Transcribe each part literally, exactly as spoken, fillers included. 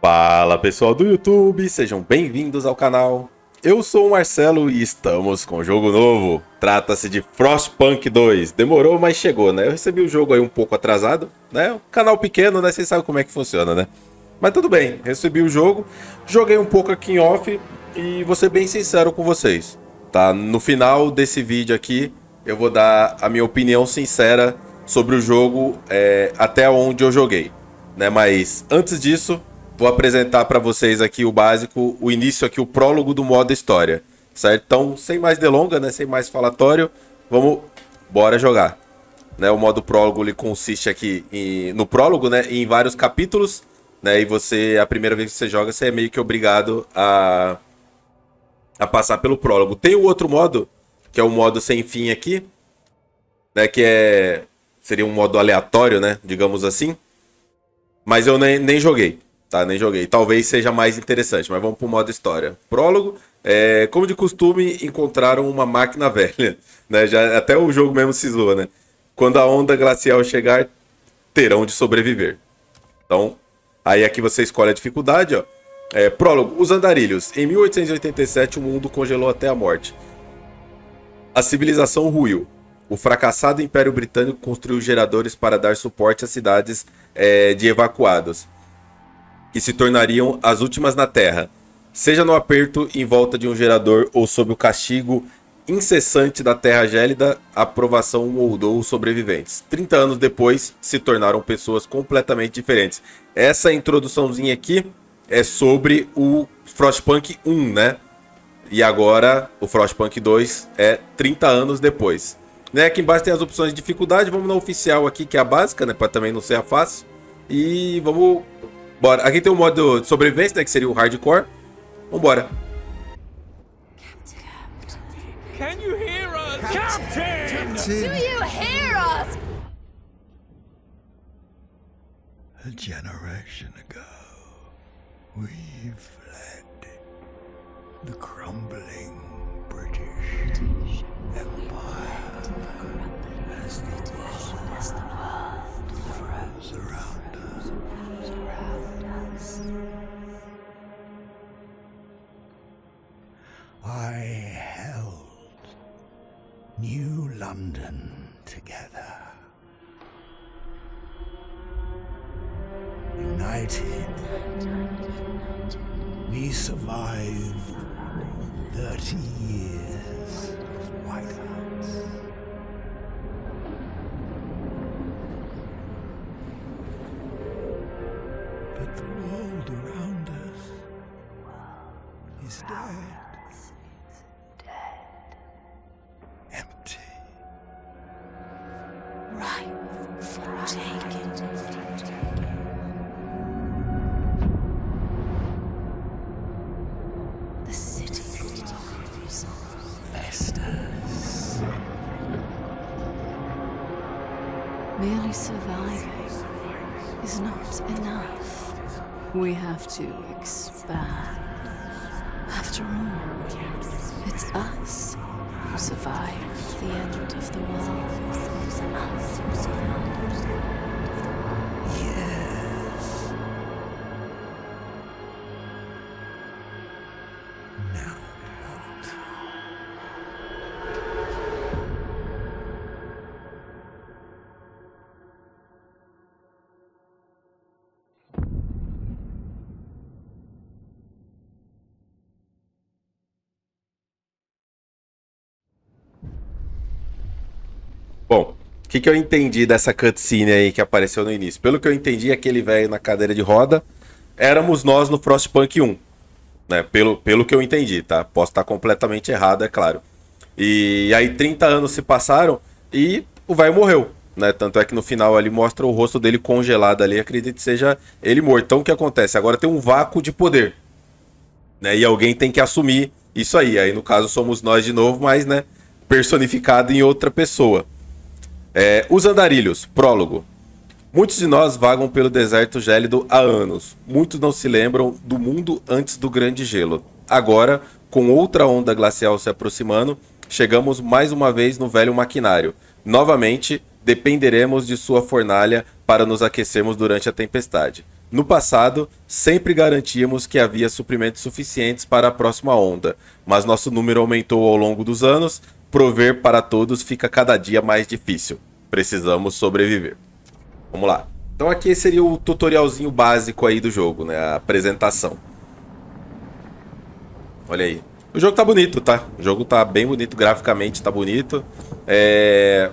Fala pessoal do YouTube, sejam bem-vindos ao canal. Eu sou o Marcelo e estamos com um jogo novo. Trata-se de Frostpunk dois. Demorou, mas chegou, né? Eu recebi o jogo aí um pouco atrasado, né? Um canal pequeno, né? Vocês sabem como é que funciona, né? Mas tudo bem, recebi o jogo, joguei um pouco aqui em off e vou ser bem sincero com vocês, tá? No final desse vídeo aqui, eu vou dar a minha opinião sincera sobre o jogo é, até onde eu joguei, né? Mas antes disso, vou apresentar para vocês aqui o básico, o início aqui, o prólogo do modo história, certo? Então, sem mais delongas, né? Sem mais falatório, vamos, bora jogar. Né? O modo prólogo ele consiste aqui em, no prólogo, né? Em vários capítulos, né? E você, a primeira vez que você joga, você é meio que obrigado a, a passar pelo prólogo. Tem o outro modo, que é o modo sem fim aqui, né? Que é, seria um modo aleatório, né? Digamos assim. Mas eu nem, nem joguei. Tá, nem joguei. Talvez seja mais interessante, mas vamos pro modo história. Prólogo, é, como de costume, encontraram uma máquina velha, né? Já, até o jogo mesmo se zoa, né? Quando a onda glacial chegar, terão de sobreviver. Então, aí aqui você escolhe a dificuldade, ó. É, prólogo, os andarilhos. Em mil oitocentos e oitenta e sete, o mundo congelou até a morte. A civilização ruiu. O fracassado Império Britânico construiu geradores para dar suporte às cidades é, de evacuados, que se tornariam as últimas na Terra, seja no aperto em volta de um gerador ou sob o castigo incessante da Terra Gélida, a provação moldou os sobreviventes. trinta anos depois, se tornaram pessoas completamente diferentes. Essa introduçãozinha aqui é sobre o Frostpunk um, né? E agora o Frostpunk dois é trinta anos depois. Né? Aqui embaixo tem as opções de dificuldade, vamos na oficial aqui, que é a básica, né? Para também não ser a fácil. E vamos... Bora. Aqui tem o modo de sobrevivência, né, que seria o hardcore. Vambora. Can you hear us? Captain! Do you hear us? A generation ago, we fled the crumbling British Empire as the world froze around us. I held New London together. United, we survived thirty years of whiteouts. But the world around us is dead. Empty. Right for taking. The city grows. Vestas. Merely surviving is not enough. We have to expand. After all, it's us who survived the end of the world. It's us who survived. Yes. Now what? Bom, o que, que eu entendi dessa cutscene aí que apareceu no início? Pelo que eu entendi, aquele velho na cadeira de roda, éramos nós no Frostpunk um. Né? Pelo, pelo que eu entendi, tá? Posso estar completamente errado, é claro. E aí trinta anos se passaram e o velho morreu. Né? Tanto é que no final ali mostra o rosto dele congelado ali. Acredito que seja ele morto. Então o que acontece? Agora tem um vácuo de poder. Né? E alguém tem que assumir isso aí. Aí no caso somos nós de novo, mas né, personificado em outra pessoa. É, os andarilhos, prólogo. Muitos de nós vagam pelo deserto gélido há anos. Muitos não se lembram do mundo antes do grande gelo. Agora, com outra onda glacial se aproximando, chegamos mais uma vez no velho maquinário. Novamente, dependeremos de sua fornalha para nos aquecermos durante a tempestade. No passado, sempre garantíamos que havia suprimentos suficientes para a próxima onda, mas nosso número aumentou ao longo dos anos, prover para todos fica cada dia mais difícil. Precisamos sobreviver. Vamos lá. Então aqui seria o tutorialzinho básico aí do jogo, né? A apresentação. Olha aí. O jogo tá bonito, tá? O jogo tá bem bonito, graficamente tá bonito. É...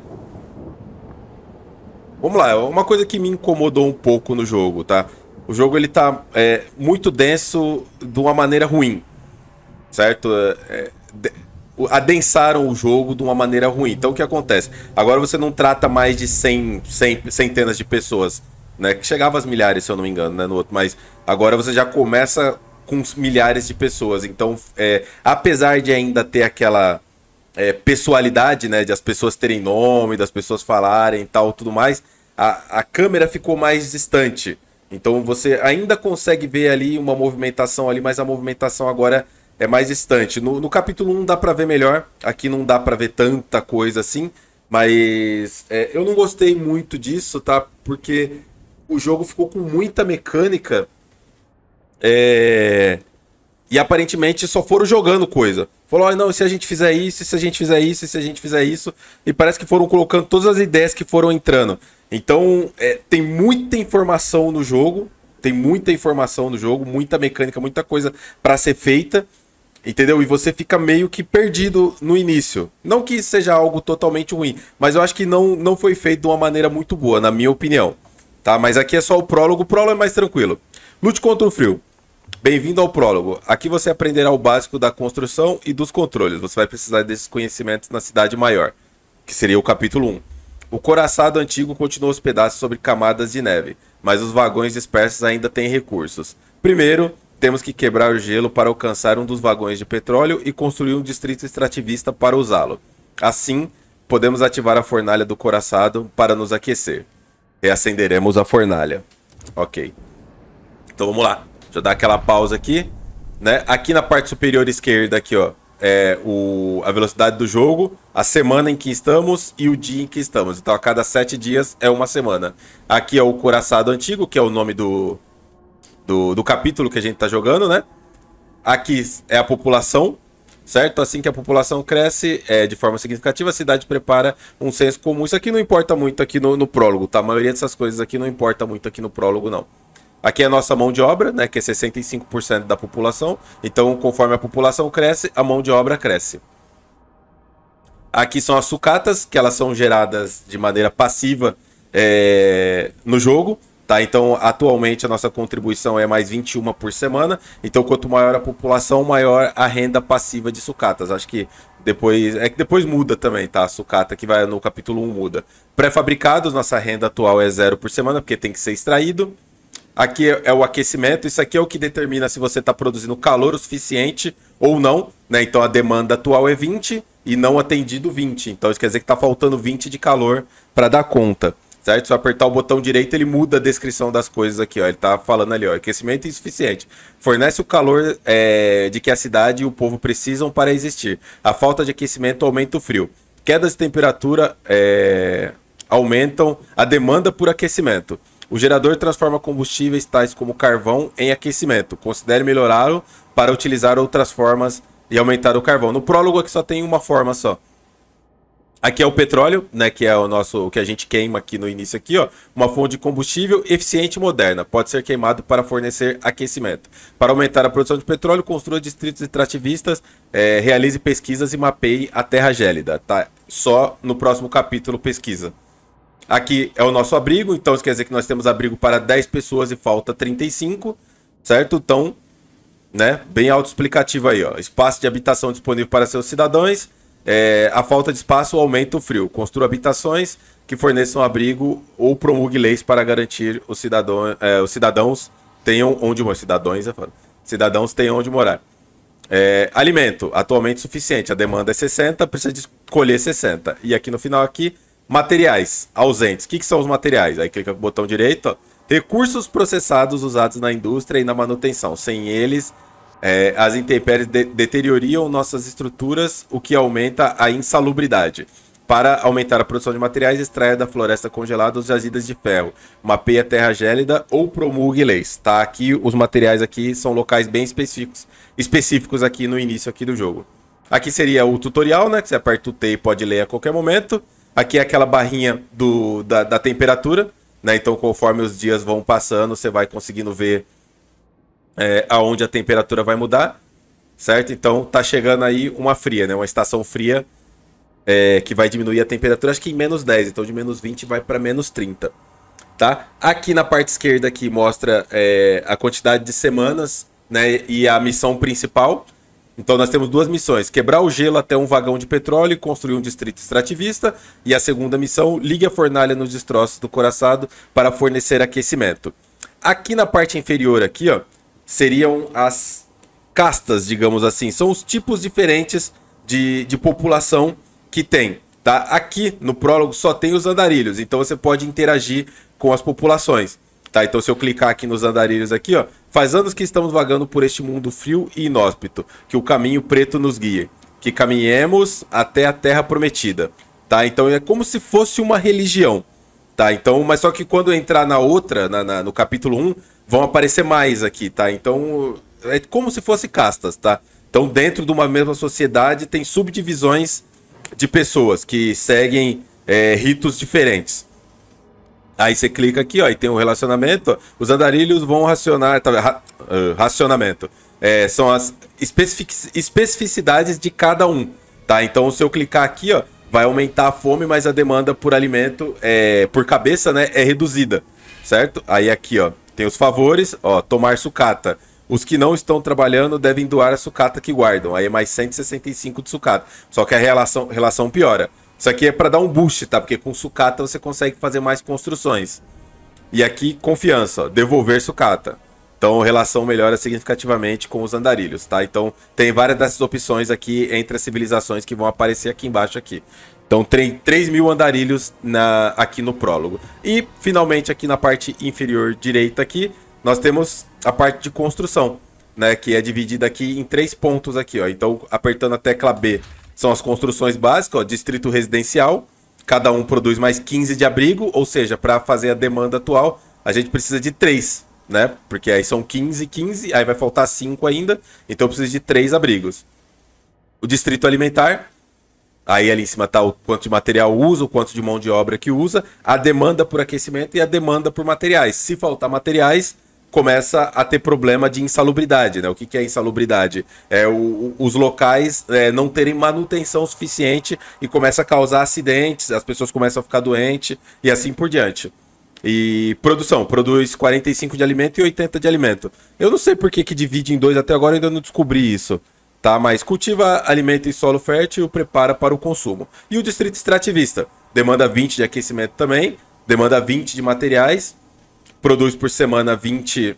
Vamos lá, uma coisa que me incomodou um pouco no jogo, tá? O jogo ele tá é, muito denso de uma maneira ruim, certo? É, de... Adensaram o jogo de uma maneira ruim. Então o que acontece? Agora você não trata mais de cem, cem centenas de pessoas, né? Que chegava às milhares, se eu não me engano, né? No outro, mas agora você já começa com milhares de pessoas. Então, é, apesar de ainda ter aquela é, pessoalidade, né? De as pessoas terem nome, das pessoas falarem e tal, tudo mais, a, a câmera ficou mais distante. Então você ainda consegue ver ali uma movimentação ali, mas a movimentação agora é mais distante. No, no capítulo um dá pra ver melhor, aqui não dá pra ver tanta coisa assim, mas é, eu não gostei muito disso, tá? Porque o jogo ficou com muita mecânica é, e aparentemente só foram jogando coisa. Falou, oh, não, e se a gente fizer isso, e se a gente fizer isso, e se a gente fizer isso, e parece que foram colocando todas as ideias que foram entrando. Então, é, tem muita informação no jogo, tem muita informação no jogo, muita mecânica, muita coisa para ser feita, entendeu? E você fica meio que perdido no início. Não que seja algo totalmente ruim, mas eu acho que não, não foi feito de uma maneira muito boa, na minha opinião. Tá? Mas aqui é só o prólogo, o prólogo é mais tranquilo. Lute contra o frio. Bem-vindo ao prólogo. Aqui você aprenderá o básico da construção e dos controles. Você vai precisar desses conhecimentos na cidade maior, que seria o capítulo um. O coraçado antigo continua os pedaços sobre camadas de neve, mas os vagões dispersos ainda têm recursos. Primeiro, temos que quebrar o gelo para alcançar um dos vagões de petróleo e construir um distrito extrativista para usá-lo. Assim, podemos ativar a fornalha do coraçado para nos aquecer. Reacenderemos a fornalha. Ok. Então vamos lá. Deixa eu dar aquela pausa aqui, né? Aqui na parte superior esquerda, aqui, ó, é o, a velocidade do jogo, a semana em que estamos e o dia em que estamos. Então, a cada sete dias é uma semana. Aqui é o Coraçado Antigo, que é o nome do, do, do capítulo que a gente tá jogando, né? Aqui é a população, certo? Assim que a população cresce é, de forma significativa, a cidade prepara um senso comum. Isso aqui não importa muito aqui no, no prólogo, tá? A maioria dessas coisas aqui não importa muito aqui no prólogo, não. Aqui é a nossa mão de obra, né, que é sessenta e cinco por cento da população. Então, conforme a população cresce, a mão de obra cresce. Aqui são as sucatas, que elas são geradas de maneira passiva é, no jogo. Tá? Então, atualmente, a nossa contribuição é mais vinte e uma por semana. Então, quanto maior a população, maior a renda passiva de sucatas. Acho que depois... É que depois muda também, tá? A sucata que vai no capítulo um muda. Pré-fabricados, nossa renda atual é zero por semana, porque tem que ser extraído. Aqui é o aquecimento, isso aqui é o que determina se você está produzindo calor o suficiente ou não, né? Então a demanda atual é vinte e não atendido vinte. Então isso quer dizer que está faltando vinte de calor para dar conta, certo? Se eu apertar o botão direito, ele muda a descrição das coisas aqui, ó. Ele está falando ali, ó, aquecimento insuficiente. Fornece o calor é, de que a cidade e o povo precisam para existir. A falta de aquecimento aumenta o frio. Quedas de temperatura é, aumentam a demanda por aquecimento. O gerador transforma combustíveis tais como carvão em aquecimento. Considere melhorá-lo para utilizar outras formas e aumentar o carvão. No prólogo aqui só tem uma forma só. Aqui é o petróleo, né, que é o nosso, o que a gente queima aqui no início aqui, ó, uma fonte de combustível eficiente e moderna. Pode ser queimado para fornecer aquecimento. Para aumentar a produção de petróleo, construa distritos extrativistas, é, realize pesquisas e mapeie a terra gélida. Tá? Só no próximo capítulo pesquisa. Aqui é o nosso abrigo, então isso quer dizer que nós temos abrigo para dez pessoas e falta trinta e cinco, certo? Então, né, bem autoexplicativo aí, ó. Espaço de habitação disponível para seus cidadãos, é, a falta de espaço aumenta o frio. Construa habitações que forneçam abrigo ou promulgue leis para garantir os, cidadão, é, os cidadãos tenham onde morar. Cidadãos, é cidadãos tenham onde morar. É, alimento, atualmente suficiente, a demanda é sessenta, precisa de escolher sessenta. E aqui no final aqui, materiais ausentes. O que, que são os materiais? Aí clica com o botão direito, ó. Recursos processados usados na indústria e na manutenção. Sem eles, é, as intempéries de deterioriam nossas estruturas, o que aumenta a insalubridade. Para aumentar a produção de materiais, extraia da floresta congelada os jazidas de ferro, mapeia a terra gélida ou promulgue leis. Tá? Aqui os materiais aqui são locais bem específicos, específicos aqui no início aqui do jogo. Aqui seria o tutorial, né? Que você aperta o T e pode ler a qualquer momento. Aqui é aquela barrinha do, da, da temperatura, né? Então conforme os dias vão passando, você vai conseguindo ver é, aonde a temperatura vai mudar, certo? Então tá chegando aí uma fria, né? Uma estação fria. É, que vai diminuir a temperatura, acho que em menos dez, então de menos vinte vai para menos trinta, tá? Aqui na parte esquerda aqui mostra é, a quantidade de semanas, né, e a missão principal. Então nós temos duas missões, quebrar o gelo até um vagão de petróleo e construir um distrito extrativista, e a segunda missão, ligue a fornalha nos destroços do coraçado para fornecer aquecimento. Aqui na parte inferior aqui, ó, seriam as castas, digamos assim, são os tipos diferentes de, de população que tem, tá? Aqui no prólogo só tem os andarilhos, então você pode interagir com as populações, tá? Então se eu clicar aqui nos andarilhos aqui, ó, faz anos que estamos vagando por este mundo frio e inóspito, que o caminho preto nos guie, que caminhemos até a terra prometida, tá? Então é como se fosse uma religião, tá? Então, mas só que quando entrar na outra, na, na, no capítulo um, vão aparecer mais aqui, tá? Então é como se fosse castas, tá? Então dentro de uma mesma sociedade tem subdivisões de pessoas que seguem é, ritos diferentes. Aí você clica aqui, ó, e tem um relacionamento. Ó, os andarilhos vão racionar, tá, ra, uh, racionamento. É, são as especific, especificidades de cada um, tá? Então se eu clicar aqui, ó, vai aumentar a fome, mas a demanda por alimento, é, por cabeça, né, é reduzida, certo? Aí aqui, ó, tem os favores, ó, tomar sucata. Os que não estão trabalhando devem doar a sucata que guardam. Aí é mais cento e sessenta e cinco de sucata. Só que a relação, relação piora. Isso aqui é para dar um boost, tá? Porque com sucata você consegue fazer mais construções. E aqui, confiança, ó, devolver sucata. Então a relação melhora significativamente com os andarilhos, tá? Então tem várias dessas opções aqui entre as civilizações que vão aparecer aqui embaixo aqui. Então tem três mil andarilhos na, aqui no prólogo. E finalmente aqui na parte inferior direita aqui, nós temos a parte de construção, né, que é dividida aqui em três pontos aqui, ó. Então, apertando a tecla B, são as construções básicas, ó, distrito residencial, cada um produz mais quinze de abrigo, ou seja, para fazer a demanda atual, a gente precisa de três, né? Porque aí são quinze, quinze, aí vai faltar cinco ainda, então precisa de três abrigos. O distrito alimentar, aí ali em cima está o quanto de material usa, o quanto de mão de obra que usa, a demanda por aquecimento e a demanda por materiais. Se faltar materiais, começa a ter problema de insalubridade, né? O que, que é insalubridade? É o, os locais é, não terem manutenção suficiente e começa a causar acidentes, as pessoas começam a ficar doentes e assim por diante. E produção, produz quarenta e cinco de alimento e oitenta de alimento. Eu não sei por que, que divide em dois, até agora eu ainda não descobri isso, tá? Mas cultiva alimento em solo fértil e o prepara para o consumo. E o distrito extrativista, demanda vinte de aquecimento também, demanda vinte de materiais, produz por semana vinte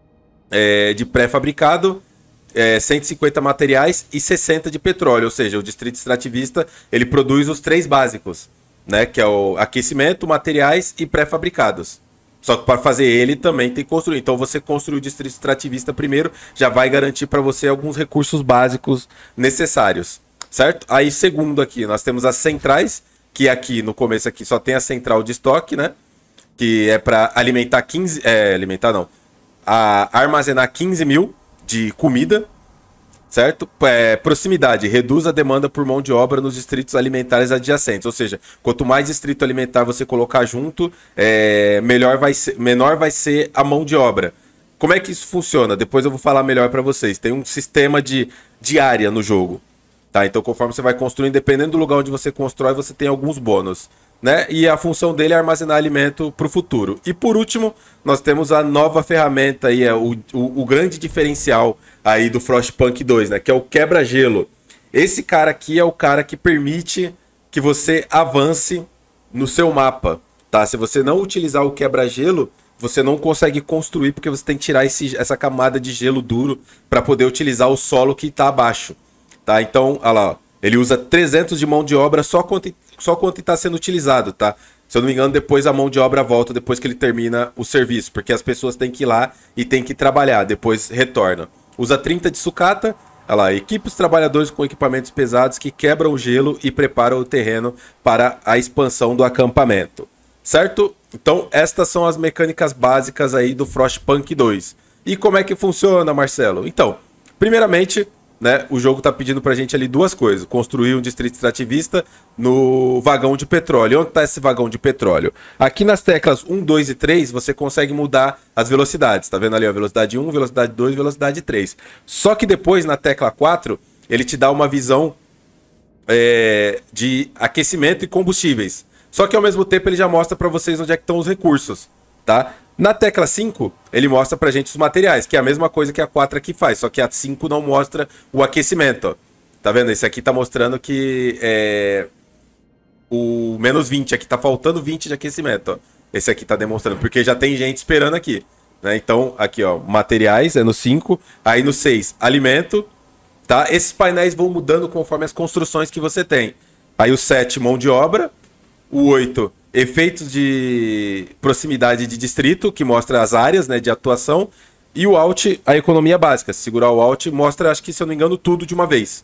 é, de pré-fabricado, é, cento e cinquenta materiais e sessenta de petróleo. Ou seja, o distrito extrativista ele produz os três básicos, né? Que é o aquecimento, materiais e pré-fabricados. Só que para fazer ele também tem que construir. Então você construir o distrito extrativista primeiro já vai garantir para você alguns recursos básicos necessários, certo? Aí segundo aqui nós temos as centrais, que aqui no começo aqui só tem a central de estoque, né? Que é para alimentar quinze... É, alimentar não. A armazenar quinze mil de comida, certo? É, proximidade. Reduz a demanda por mão de obra nos distritos alimentares adjacentes. Ou seja, quanto mais distrito alimentar você colocar junto, é, melhor vai ser, menor vai ser a mão de obra. Como é que isso funciona? Depois eu vou falar melhor para vocês. Tem um sistema de, de área no jogo, tá? Então conforme você vai construindo, dependendo do lugar onde você constrói, você tem alguns bônus, né? E a função dele é armazenar alimento para o futuro. E por último, nós temos a nova ferramenta aí, é o, o, o grande diferencial aí do Frostpunk dois, né? Que é o quebra-gelo. Esse cara aqui é o cara que permite que você avance no seu mapa, tá? Se você não utilizar o quebra-gelo, você não consegue construir porque você tem que tirar esse, essa camada de gelo duro para poder utilizar o solo que está abaixo, tá? Então, olha lá, ó. Ele usa trezentos de mão de obra só quanto só quanto está sendo utilizado, tá? Se eu não me engano, depois a mão de obra volta depois que ele termina o serviço, porque as pessoas têm que ir lá e têm que trabalhar, depois retorna. Usa trinta de sucata, Olha lá, equipe os trabalhadores com equipamentos pesados que quebram o gelo e preparam o terreno para a expansão do acampamento. Certo? Então, estas são as mecânicas básicas aí do Frostpunk dois. E como é que funciona, Marcelo? Então, primeiramente, né, o jogo está pedindo pra gente ali duas coisas. Construir um distrito extrativista no vagão de petróleo. Onde está esse vagão de petróleo? Aqui nas teclas um, dois e três, você consegue mudar as velocidades. Tá vendo ali, ó, velocidade um, velocidade dois, velocidade três. Só que depois, na tecla quatro, ele te dá uma visão é, de aquecimento e combustíveis. Só que ao mesmo tempo ele já mostra para vocês onde é que estão os recursos, tá? Na tecla cinco, ele mostra pra gente os materiais, que é a mesma coisa que a quatro aqui faz, só que a cinco não mostra o aquecimento, ó. Tá vendo? Esse aqui tá mostrando que é o menos vinte, aqui tá faltando vinte de aquecimento, ó. Esse aqui tá demonstrando, porque já tem gente esperando aqui, né? Então, aqui, ó, materiais é no cinco, aí no seis, alimento, tá? Esses painéis vão mudando conforme as construções que você tem. Aí o sete, mão de obra, o oito, efeitos de proximidade de distrito, que mostra as áreas, né, de atuação. E o Alt, a economia básica. Se segurar o Alt, mostra, acho que se eu não me engano, tudo de uma vez.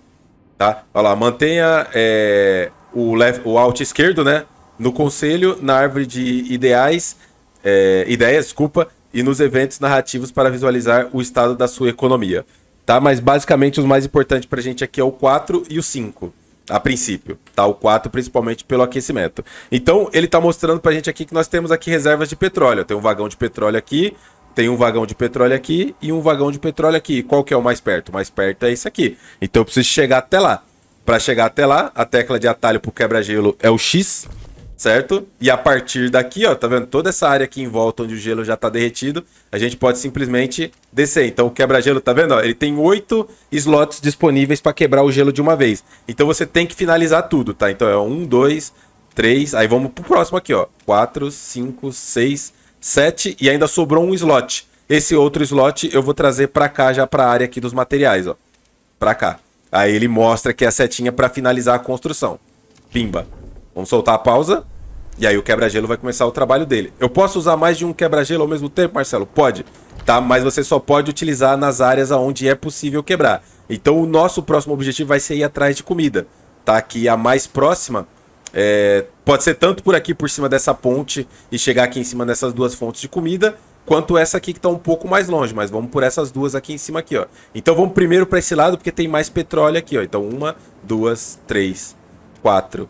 Tá? Olha lá, mantenha é, o, left, o Alt esquerdo, né, no conselho, na árvore de ideais, é, ideias, desculpa, e nos eventos narrativos para visualizar o estado da sua economia. Tá? Mas basicamente os mais importantes pra gente aqui é o quatro e o cinco. A princípio, tá? O quatro principalmente pelo aquecimento. Então, ele tá mostrando pra gente aqui que nós temos aqui reservas de petróleo. Tem um vagão de petróleo aqui, tem um vagão de petróleo aqui e um vagão de petróleo aqui. Qual que é o mais perto? O mais perto é esse aqui. Então, eu preciso chegar até lá. Para chegar até lá, a tecla de atalho pro quebra-gelo é o X, certo? E a partir daqui, ó, tá vendo? Toda essa área aqui em volta onde o gelo já tá derretido, a gente pode simplesmente descer. Então o quebra-gelo, tá vendo? Ó, ele tem oito slots disponíveis para quebrar o gelo de uma vez. Então você tem que finalizar tudo, tá? Então é um, dois, três, aí vamos pro próximo aqui, ó. quatro, cinco, seis, sete e ainda sobrou um slot. Esse outro slot eu vou trazer para cá já para a área aqui dos materiais, ó. Para cá. Aí ele mostra que é a setinha para finalizar a construção. Pimba. Vamos soltar a pausa. E aí o quebra-gelo vai começar o trabalho dele. Eu posso usar mais de um quebra-gelo ao mesmo tempo, Marcelo? Pode. Tá? Mas você só pode utilizar nas áreas onde é possível quebrar. Então o nosso próximo objetivo vai ser ir atrás de comida. Tá? Que a mais próxima é... pode ser tanto por aqui, por cima dessa ponte, e chegar aqui em cima dessas duas fontes de comida, quanto essa aqui que está um pouco mais longe. Mas vamos por essas duas aqui em cima aqui, ó. Então vamos primeiro para esse lado, porque tem mais petróleo aqui, ó. Então uma, duas, três, quatro...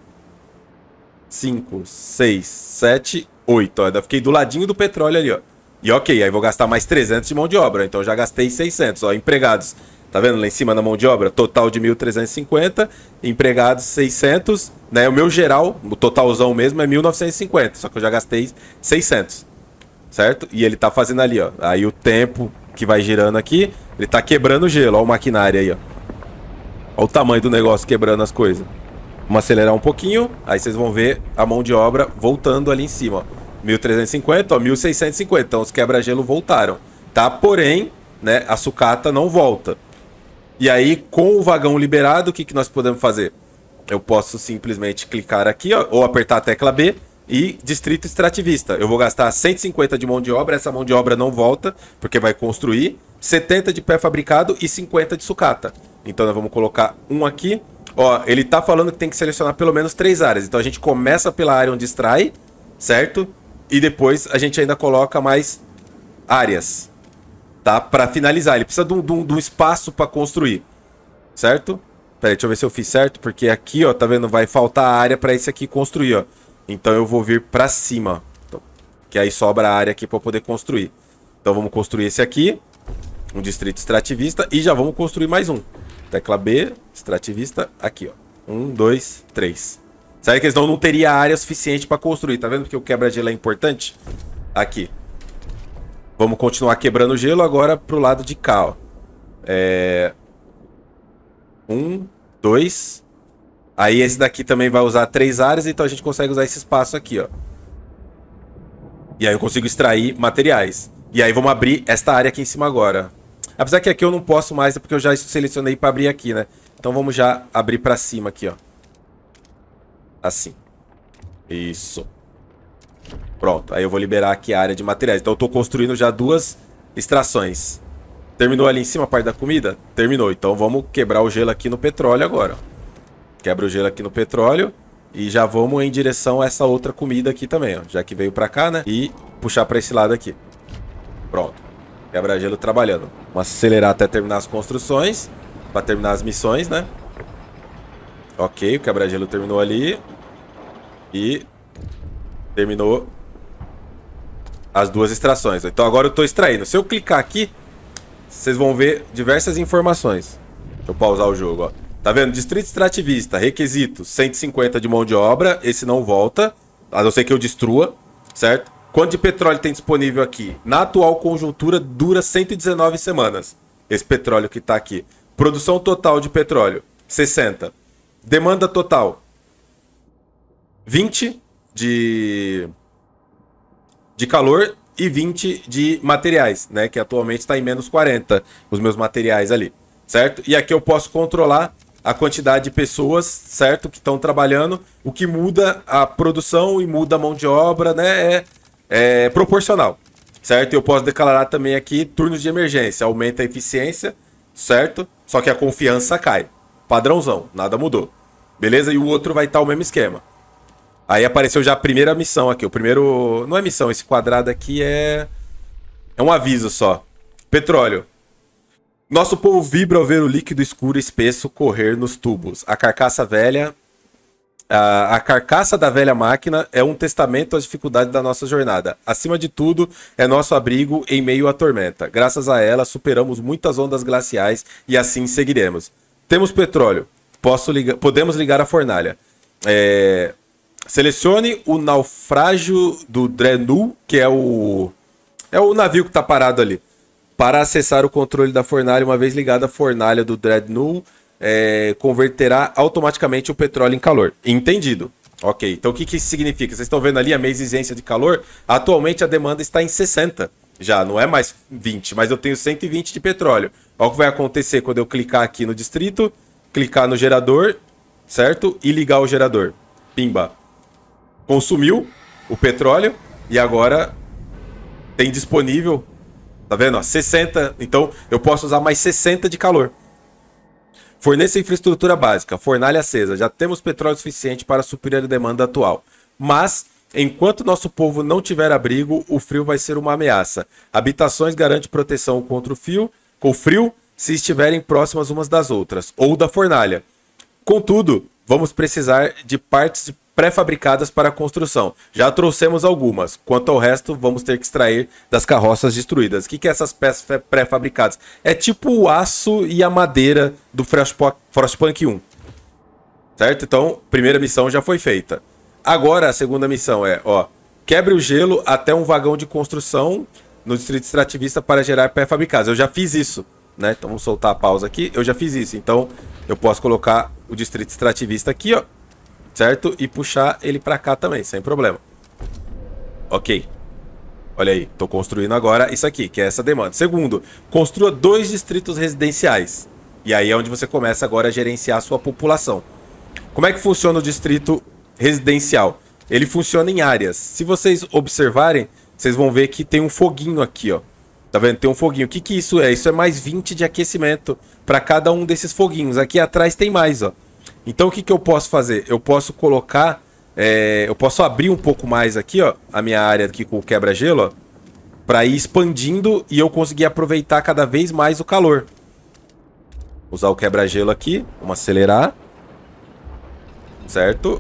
cinco, seis, sete, oito. Ó, eu fiquei do ladinho do petróleo ali, ó. E ok, aí vou gastar mais trezentos de mão de obra. Então já gastei seiscentos, ó. Empregados, tá vendo lá em cima na mão de obra? Total de mil trezentos e cinquenta. Empregados seiscentos, né? O meu geral, o totalzão mesmo é mil novecentos e cinquenta. Só que eu já gastei seiscentos, certo? E ele tá fazendo ali, ó. Aí o tempo que vai girando aqui, ele tá quebrando o gelo. Ó o maquinário aí, ó. Ó o tamanho do negócio quebrando as coisas. Vamos acelerar um pouquinho, aí vocês vão ver a mão de obra voltando ali em cima, ó. mil trezentos e cinquenta, ó, mil seiscentos e cinquenta, então os quebra-gelo voltaram, tá? Porém, né, a sucata não volta. E aí, com o vagão liberado, o que, que nós podemos fazer? Eu posso simplesmente clicar aqui, ó, ou apertar a tecla B e distrito extrativista. Eu vou gastar cento e cinquenta de mão de obra, essa mão de obra não volta, porque vai construir, setenta de pré-fabricado e cinquenta de sucata. Então nós vamos colocar um aqui. Ó, ele tá falando que tem que selecionar pelo menos três áreas. Então a gente começa pela área onde extrai, certo? E depois a gente ainda coloca mais áreas, tá? Pra finalizar. Ele precisa de um, de um, de um espaço pra construir, certo? Pera aí, deixa eu ver se eu fiz certo. Porque aqui, ó, tá vendo? Vai faltar área pra esse aqui construir, ó. Então eu vou vir pra cima, então, que aí sobra a área aqui pra poder construir. Então vamos construir esse aqui, um distrito extrativista. E já vamos construir mais um. Tecla B, extrativista, aqui, ó. Um, dois, três. Sabe que senão não teria área suficiente para construir, tá vendo? Porque o quebra-gelo é importante. Aqui. Vamos continuar quebrando gelo agora pro lado de cá, ó. É... Um, dois. Aí esse daqui também vai usar três áreas, então a gente consegue usar esse espaço aqui, ó. E aí eu consigo extrair materiais. E aí vamos abrir esta área aqui em cima agora. Apesar que aqui eu não posso mais, é porque eu já selecionei para abrir aqui, né? Então vamos já abrir para cima aqui, ó. Assim. Isso. Pronto. Aí eu vou liberar aqui a área de materiais. Então eu tô construindo já duas extrações. Terminou ali em cima a parte da comida? Terminou. Então vamos quebrar o gelo aqui no petróleo agora. Quebra o gelo aqui no petróleo. E já vamos em direção a essa outra comida aqui também, ó. Já que veio pra cá, né? E puxar pra esse lado aqui. Pronto. Quebra-gelo trabalhando. Vamos acelerar até terminar as construções. Pra terminar as missões, né? Ok, o quebra-gelo terminou ali. E terminou as duas extrações. Então agora eu tô extraindo. Se eu clicar aqui, vocês vão ver diversas informações. Deixa eu pausar o jogo, ó. Tá vendo? Distrito extrativista, requisito cento e cinquenta de mão de obra. Esse não volta, a não ser que eu destrua, certo? Quanto de petróleo tem disponível aqui? Na atual conjuntura, dura cento e dezenove semanas. Esse petróleo que tá aqui. Produção total de petróleo, sessenta. Demanda total, vinte de, de calor e vinte de materiais, né? Que atualmente está em menos quarenta, os meus materiais ali, certo? E aqui eu posso controlar a quantidade de pessoas, certo? Que estão trabalhando, o que muda a produção e muda a mão de obra, né? É, é proporcional, certo? Eu posso declarar também aqui turnos de emergência, aumenta a eficiência, certo? Só que a confiança cai. Padrãozão, nada mudou. Beleza? E o outro vai estar o mesmo esquema. Aí apareceu já a primeira missão aqui. O primeiro... Não é missão, esse quadrado aqui é... É um aviso só. Petróleo. Nosso povo vibra ao ver o líquido escuro e espesso correr nos tubos. A carcaça velha... A, a carcaça da velha máquina é um testamento às dificuldades da nossa jornada. Acima de tudo, é nosso abrigo em meio à tormenta. Graças a ela, superamos muitas ondas glaciais e assim seguiremos. Temos petróleo. Posso ligar, podemos ligar a fornalha. É, selecione o naufrágio do Dreadnought, que é o, é o navio que está parado ali. Para acessar o controle da fornalha, uma vez ligada a fornalha do Dreadnought, é, converterá automaticamente o petróleo em calor. Entendido. Ok, então o que, que isso significa? Vocês estão vendo ali a minha exigência de calor? Atualmente a demanda está em sessenta. Já, não é mais vinte, mas eu tenho cento e vinte de petróleo. Olha o que vai acontecer quando eu clicar aqui no distrito, clicar no gerador, certo? E ligar o gerador. Pimba. Consumiu o petróleo e agora tem disponível, tá vendo? Ó, sessenta, então eu posso usar mais sessenta de calor. Forneça infraestrutura básica, fornalha acesa. Já temos petróleo suficiente para suprir a demanda atual. Mas... enquanto nosso povo não tiver abrigo, o frio vai ser uma ameaça. Habitações garantem proteção contra o frio, com o frio se estiverem próximas umas das outras, ou da fornalha. Contudo, vamos precisar de partes pré-fabricadas para a construção. Já trouxemos algumas. Quanto ao resto, vamos ter que extrair das carroças destruídas. O que que é essas peças pré-fabricadas? É tipo o aço e a madeira do Frostpunk um. Certo? Então, primeira missão já foi feita. Agora a segunda missão é, ó, quebre o gelo até um vagão de construção no distrito extrativista para gerar pré-fabricados. Eu já fiz isso, né? Então vamos soltar a pausa aqui. Eu já fiz isso, então eu posso colocar o distrito extrativista aqui, ó, certo? E puxar ele para cá também, sem problema. Ok. Olha aí, tô construindo agora isso aqui, que é essa demanda. Segundo, construa dois distritos residenciais. E aí é onde você começa agora a gerenciar a sua população. Como é que funciona o distrito residencial? Ele funciona em áreas. Se vocês observarem, vocês vão ver que tem um foguinho aqui, ó. Tá vendo? Tem um foguinho. O que que isso é? Isso é mais vinte de aquecimento para cada um desses foguinhos. Aqui atrás tem mais, ó. Então o que que eu posso fazer? Eu posso colocar... É, eu posso abrir um pouco mais aqui, ó, a minha área aqui com o quebra-gelo, ó, para ir expandindo e eu conseguir aproveitar cada vez mais o calor. Usar o quebra-gelo aqui. Vamos acelerar. Certo?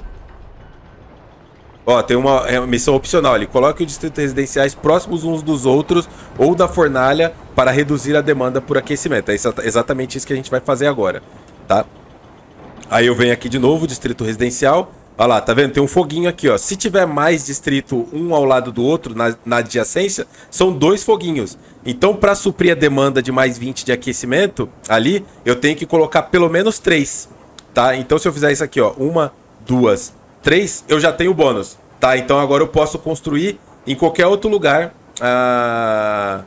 Ó, tem uma, é uma missão opcional ali. Coloque os distritos residenciais próximos uns dos outros ou da fornalha para reduzir a demanda por aquecimento. É exatamente isso que a gente vai fazer agora, tá? Aí eu venho aqui de novo, distrito residencial. Olha lá, tá vendo? Tem um foguinho aqui, ó. Se tiver mais distrito um ao lado do outro, na, na adjacência, são dois foguinhos. Então, para suprir a demanda de mais vinte de aquecimento ali, eu tenho que colocar pelo menos três, tá? Então, se eu fizer isso aqui, ó, uma, duas, três, eu já tenho bônus, tá? Então, agora eu posso construir em qualquer outro lugar a,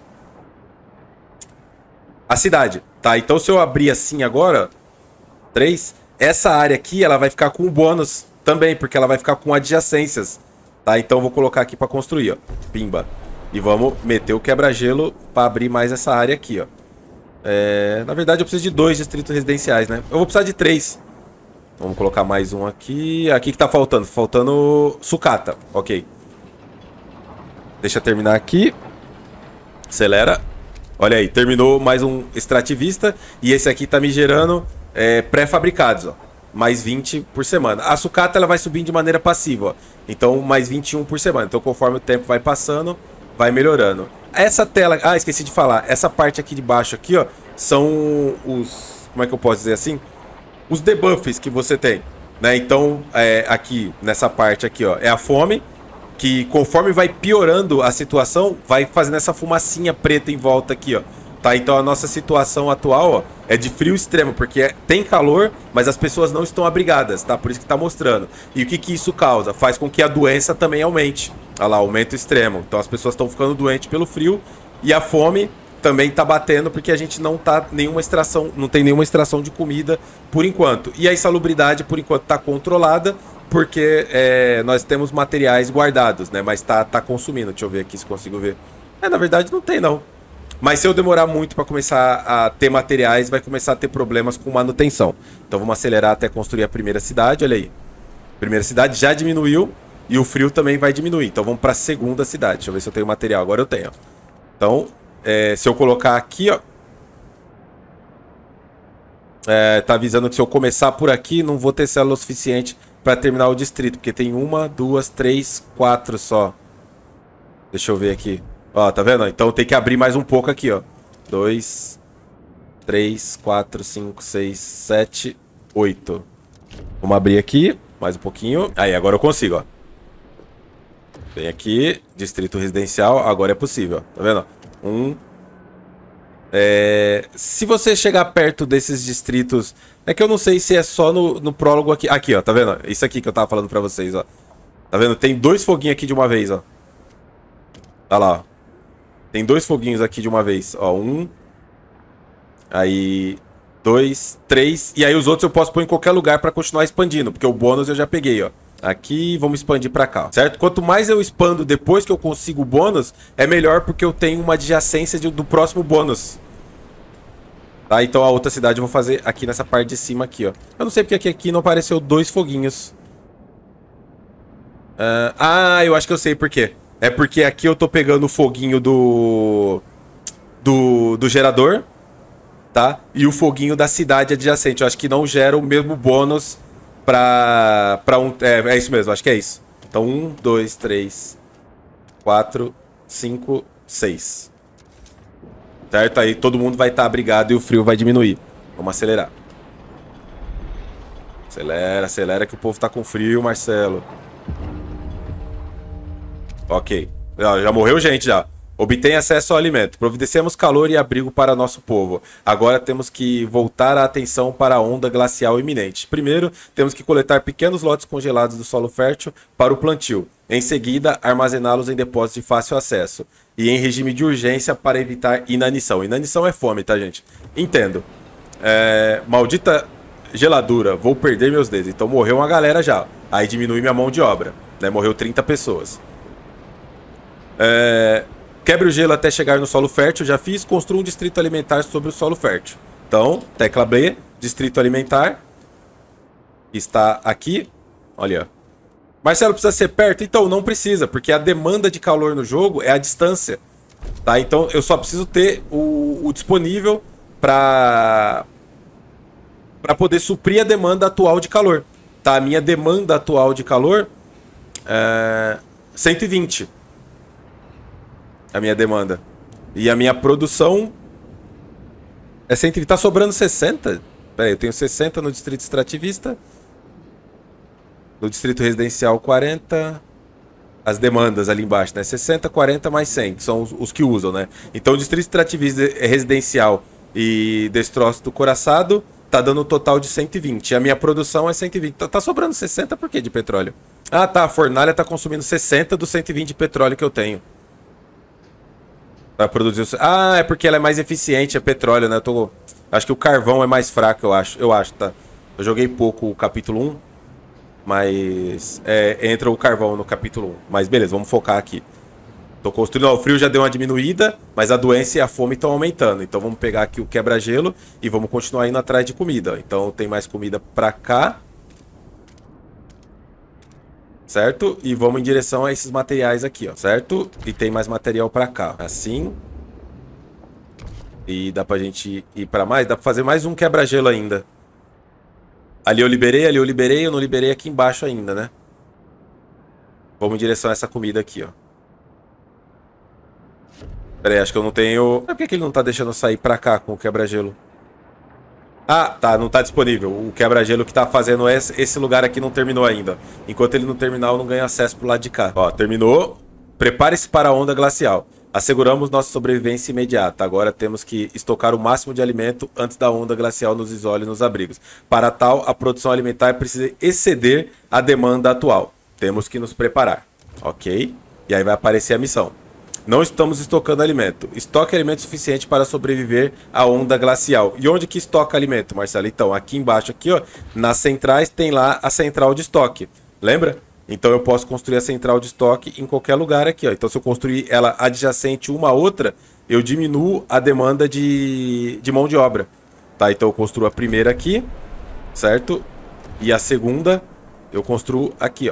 a cidade, tá? Então, se eu abrir assim agora, três, essa área aqui, ela vai ficar com um bônus também, porque ela vai ficar com adjacências, tá? Então, eu vou colocar aqui para construir, ó, pimba. E vamos meter o quebra-gelo para abrir mais essa área aqui, ó. É, na verdade, eu preciso de dois distritos residenciais, né? Eu vou precisar de três. Vamos colocar mais um aqui. Aqui que tá faltando. Faltando sucata. Ok. Deixa eu terminar aqui. Acelera. Olha aí, terminou mais um extrativista. E esse aqui tá me gerando é, pré-fabricados, ó. Mais vinte por semana. A sucata ela vai subindo de maneira passiva, ó. Então, mais vinte e um por semana. Então, conforme o tempo vai passando, vai melhorando. Essa tela... Ah, esqueci de falar. Essa parte aqui de baixo aqui, ó, são os... Como é que eu posso dizer assim? Os debuffs que você tem, né? Então, é, aqui, nessa parte aqui, ó, é a fome, que conforme vai piorando a situação, vai fazendo essa fumacinha preta em volta aqui, ó. Tá? Então, a nossa situação atual, ó, é de frio extremo, porque é, tem calor, mas as pessoas não estão abrigadas, tá? Por isso que tá mostrando. E o que que isso causa? Faz com que a doença também aumente. Olha lá, aumento extremo. Então, as pessoas estão ficando doentes pelo frio e a fome também tá batendo porque a gente não tá nenhuma extração, não tem nenhuma extração de comida por enquanto. E a insalubridade por enquanto tá controlada porque é, nós temos materiais guardados, né? Mas tá, tá consumindo. Deixa eu ver aqui se consigo ver. É, na verdade não tem não. Mas se eu demorar muito para começar a ter materiais, vai começar a ter problemas com manutenção. Então vamos acelerar até construir a primeira cidade, olha aí. Primeira cidade já diminuiu e o frio também vai diminuir. Então vamos para a segunda cidade. Deixa eu ver se eu tenho material. Agora eu tenho. Então É, se eu colocar aqui, ó, é, tá avisando que se eu começar por aqui, não vou ter célula suficiente para terminar o distrito, porque tem uma, duas, três, quatro só. Deixa eu ver aqui. Ó, tá vendo? Então tem que abrir mais um pouco aqui, ó. Dois, três, quatro, cinco, seis, sete, oito. Vamos abrir aqui, mais um pouquinho. Aí, agora eu consigo, ó. Vem aqui, distrito residencial, agora é possível, ó. Tá vendo? Um. É, se você chegar perto desses distritos, é que eu não sei se é só no, no prólogo aqui. Aqui, ó, tá vendo? Isso aqui que eu tava falando pra vocês, ó. Tá vendo? Tem dois foguinhos aqui de uma vez, ó. Olha lá, ó. Tem dois foguinhos aqui de uma vez, ó. Um. Aí. Dois, três. E aí os outros eu posso pôr em qualquer lugar pra continuar expandindo, porque o bônus eu já peguei, ó. Aqui, vamos expandir pra cá, certo? Quanto mais eu expando depois que eu consigo o bônus, é melhor porque eu tenho uma adjacência de, do próximo bônus. Tá? Então a outra cidade eu vou fazer aqui nessa parte de cima aqui, ó. Eu não sei porque aqui, aqui não apareceu dois foguinhos. Uh, ah, eu acho que eu sei por quê. É porque aqui eu tô pegando o foguinho do... Do, do gerador, tá? E o foguinho da cidade adjacente. Eu acho que não gera o mesmo bônus Pra, pra um... É, é isso mesmo, acho que é isso. Então, um, dois, três, quatro, cinco, seis. Certo? Aí todo mundo vai estar abrigado e o frio vai diminuir. Vamos acelerar. Acelera, acelera que o povo tá com frio, Marcelo. Ok. Já morreu gente, já. Obtém acesso ao alimento. Providenciamos calor e abrigo para nosso povo. Agora temos que voltar a atenção para a onda glacial iminente. Primeiro, temos que coletar pequenos lotes congelados do solo fértil para o plantio. Em seguida, armazená-los em depósitos de fácil acesso. E em regime de urgência para evitar inanição. Inanição é fome, tá, gente? Entendo. É... Maldita geladura. Vou perder meus dedos. Então morreu uma galera já. Aí diminui minha mão de obra. Né? Morreu trinta pessoas. É... Quebre o gelo até chegar no solo fértil, já fiz. Construa um distrito alimentar sobre o solo fértil. Então, tecla B, distrito alimentar. Está aqui. Olha. Marcelo, precisa ser perto? Então, não precisa, porque a demanda de calor no jogo é a distância. Tá? Então, eu só preciso ter o, o disponível para para poder suprir a demanda atual de calor. Tá? A minha demanda atual de calor é cento e vinte. A minha demanda. E a minha produção é cento e vinte. Tá sobrando sessenta? Pera aí, eu tenho sessenta no distrito extrativista. No distrito residencial quarenta. As demandas ali embaixo, né? sessenta, quarenta mais cem, que são os, os que usam, né? Então o distrito extrativista residencial e destroço do coraçado tá dando um total de cento e vinte. A minha produção é cento e vinte. Tá, tá sobrando sessenta por quê de petróleo? Ah, tá. A fornalha tá consumindo sessenta dos cento e vinte de petróleo que eu tenho. Pra produzir... Ah, é porque ela é mais eficiente, é petróleo, né? Eu tô... Acho que o carvão é mais fraco, eu acho. Eu acho, tá? Eu joguei pouco o capítulo um, mas... É, entra o carvão no capítulo um. Mas beleza, vamos focar aqui. Tô construindo, ó, o frio já deu uma diminuída, mas a doença e a fome estão aumentando. Então vamos pegar aqui o quebra-gelo e vamos continuar indo atrás de comida. Então tem mais comida pra cá. Certo? E vamos em direção a esses materiais aqui, ó. Certo? E tem mais material pra cá. Assim. E dá pra gente ir pra mais. Dá pra fazer mais um quebra-gelo ainda. Ali eu liberei, ali eu liberei. Eu não liberei aqui embaixo ainda, né? Vamos em direção a essa comida aqui, ó. Pera aí, acho que eu não tenho... Por que que ele não tá deixando eu sair pra cá com o quebra-gelo? Ah, tá, não tá disponível. O quebra-gelo que tá fazendo esse, esse lugar aqui não terminou ainda. Enquanto ele não terminar, eu não ganho acesso pro lado de cá. Ó, terminou. Prepare-se para a onda glacial. Asseguramos nossa sobrevivência imediata. Agora temos que estocar o máximo de alimento antes da onda glacial nos isole nos abrigos. Para tal, a produção alimentar precisa exceder a demanda atual. Temos que nos preparar. Ok? E aí vai aparecer a missão. Não estamos estocando alimento. Estoque alimento suficiente para sobreviver à onda glacial. E onde que estoca alimento, Marcelo? Então, aqui embaixo, aqui, ó, nas centrais tem lá a central de estoque. Lembra? Então eu posso construir a central de estoque em qualquer lugar aqui, ó. Então se eu construir ela adjacente uma a outra, eu diminuo a demanda de, de mão de obra. Tá? Então eu construo a primeira aqui, certo? E a segunda eu construo aqui, ó.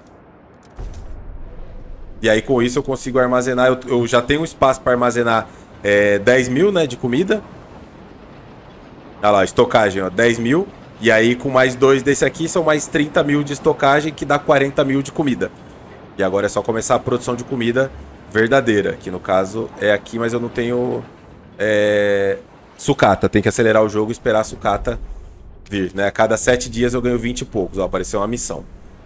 E aí com isso eu consigo armazenar, eu, eu já tenho espaço para armazenar é, dez mil, né, de comida. Olha lá, estocagem, ó, dez mil. E aí com mais dois desse aqui são mais trinta mil de estocagem, que dá quarenta mil de comida. E agora é só começar a produção de comida verdadeira, que no caso é aqui, mas eu não tenho é, sucata. Tem que acelerar o jogo e esperar a sucata vir, né? A cada sete dias eu ganho vinte e poucos, ó, apareceu uma missão.